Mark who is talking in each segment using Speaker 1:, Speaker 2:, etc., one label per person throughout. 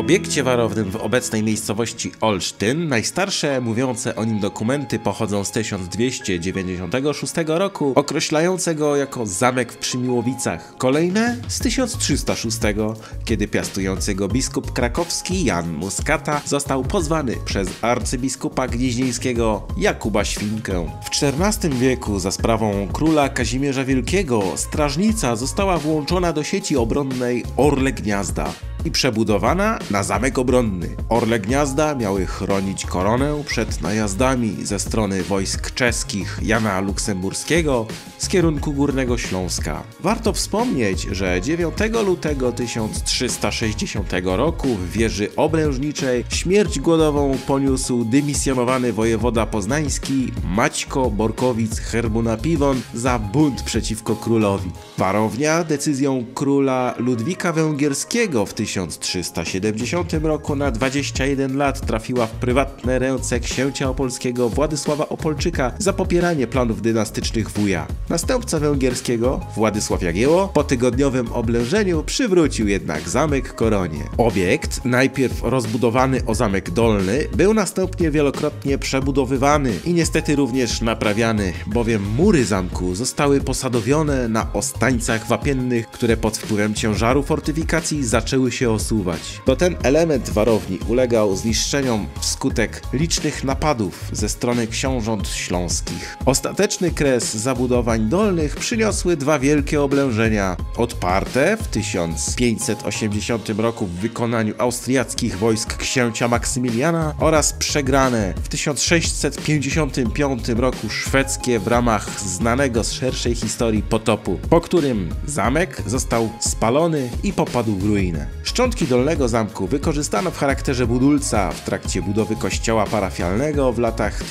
Speaker 1: obiekcie warownym w obecnej miejscowości Olsztyn najstarsze mówiące o nim dokumenty pochodzą z 1296 roku, określające go jako zamek w Przymiłowicach. Kolejne z 1306, kiedy piastujący go biskup krakowski Jan Muskata został pozwany przez arcybiskupa gnieźnieńskiego Jakuba Świnkę. W XIV wieku za sprawą króla Kazimierza Wielkiego strażnica została włączona do sieci obronnej Orle Gniazda i przebudowana na zamek obronny. Orle Gniazda miały chronić koronę przed najazdami ze strony wojsk czeskich Jana Luksemburskiego z kierunku Górnego Śląska. Warto wspomnieć, że 9 lutego 1360 roku w wieży obrężniczej śmierć głodową poniósł dymisjonowany wojewoda poznański Maćko Borkowic-Herbuna-Piwon za bunt przeciwko królowi. Warownia decyzją króla Ludwika Węgierskiego w 1370 roku na 21 lat trafiła w prywatne ręce księcia opolskiego Władysława Opolczyka za popieranie planów dynastycznych wuja. Następca węgierskiego, Władysław Jagiełło, po tygodniowym oblężeniu przywrócił jednak zamek koronie. Obiekt, najpierw rozbudowany o zamek dolny, był następnie wielokrotnie przebudowywany i niestety również naprawiany, bowiem mury zamku zostały posadowione na ostańcach wapiennych, które pod wpływem ciężaru fortyfikacji zaczęły się osuwać. To ten element warowni ulegał zniszczeniom wskutek licznych napadów ze strony książąt śląskich. Ostateczny kres zabudowań dolnych przyniosły dwa wielkie oblężenia, odparte w 1580 roku w wykonaniu austriackich wojsk księcia Maksymiliana oraz przegrane w 1655 roku szwedzkie w ramach znanego z szerszej historii potopu, po którym zamek został spalony i popadł w ruinę. Szczątki dolnego zamku wykorzystano w charakterze budulca w trakcie budowy kościoła parafialnego w latach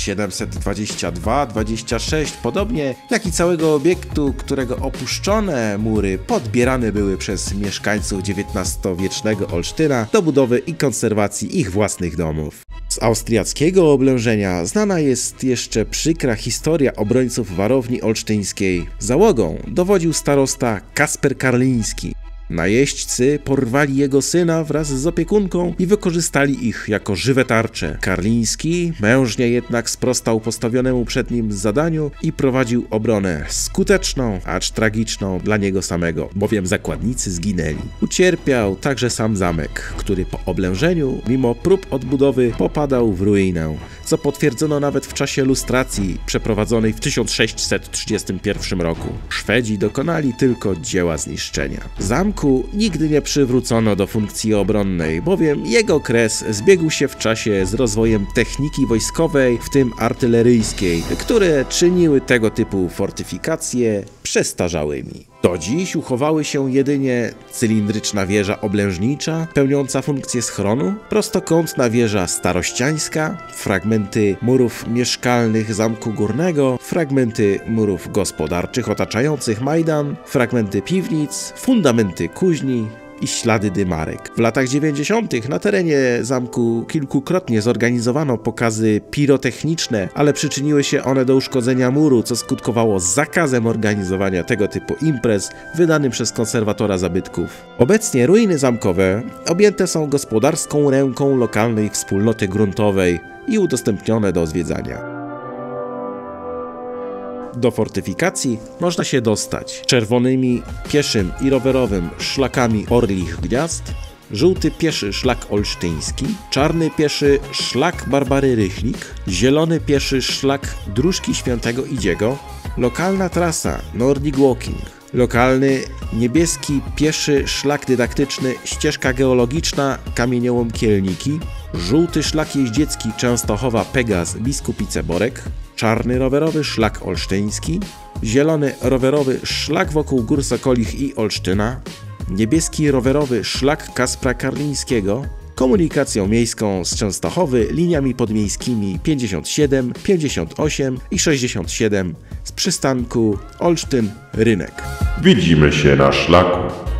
Speaker 1: 1722-26, podobnie jak i całego obiektu, którego opuszczone mury podbierane były przez mieszkańców XIX-wiecznego Olsztyna do budowy i konserwacji ich własnych domów. Z austriackiego oblężenia znana jest jeszcze przykra historia obrońców warowni olsztyńskiej. Załogą dowodził starosta Kasper Karliński. Najeźdźcy porwali jego syna wraz z opiekunką i wykorzystali ich jako żywe tarcze. Karliński mężnie jednak sprostał postawionemu przed nim zadaniu i prowadził obronę skuteczną, acz tragiczną dla niego samego, bowiem zakładnicy zginęli. Ucierpiał także sam zamek, który po oblężeniu, mimo prób odbudowy, popadał w ruinę, co potwierdzono nawet w czasie lustracji przeprowadzonej w 1631 roku. Szwedzi dokonali tylko dzieła zniszczenia. Zamku nigdy nie przywrócono do funkcji obronnej, bowiem jego kres zbiegł się w czasie z rozwojem techniki wojskowej, w tym artyleryjskiej, które czyniły tego typu fortyfikacje przestarzałymi. Do dziś uchowały się jedynie cylindryczna wieża oblężnicza, pełniąca funkcję schronu, prostokątna wieża starościańska, fragmenty murów mieszkalnych Zamku Górnego, fragmenty murów gospodarczych otaczających Majdan, fragmenty piwnic, fundamenty kuźni i ślady dymarek. W latach 90. na terenie zamku kilkukrotnie zorganizowano pokazy pirotechniczne, ale przyczyniły się one do uszkodzenia muru, co skutkowało zakazem organizowania tego typu imprez wydanym przez konserwatora zabytków. Obecnie ruiny zamkowe objęte są gospodarską ręką lokalnej wspólnoty gruntowej i udostępnione do zwiedzania. Do fortyfikacji można się dostać czerwonymi, pieszym i rowerowym szlakami Orlich Gniazd, żółty pieszy szlak olsztyński, czarny pieszy szlak Barbary Rychlik, zielony pieszy szlak Dróżki Świętego Idziego, lokalna trasa Nordic Walking, lokalny niebieski pieszy szlak dydaktyczny ścieżka geologiczna Kamieniołom Kielniki, żółty szlak jeździecki Częstochowa Pegaz Biskupice Borek, czarny rowerowy szlak olsztyński, zielony rowerowy szlak wokół Gór Sokolich i Olsztyna, niebieski rowerowy szlak Kaspra Karlińskiego, komunikacją miejską z Częstochowy liniami podmiejskimi 57, 58 i 67 z przystanku Olsztyn-Rynek.
Speaker 2: Widzimy się na szlaku.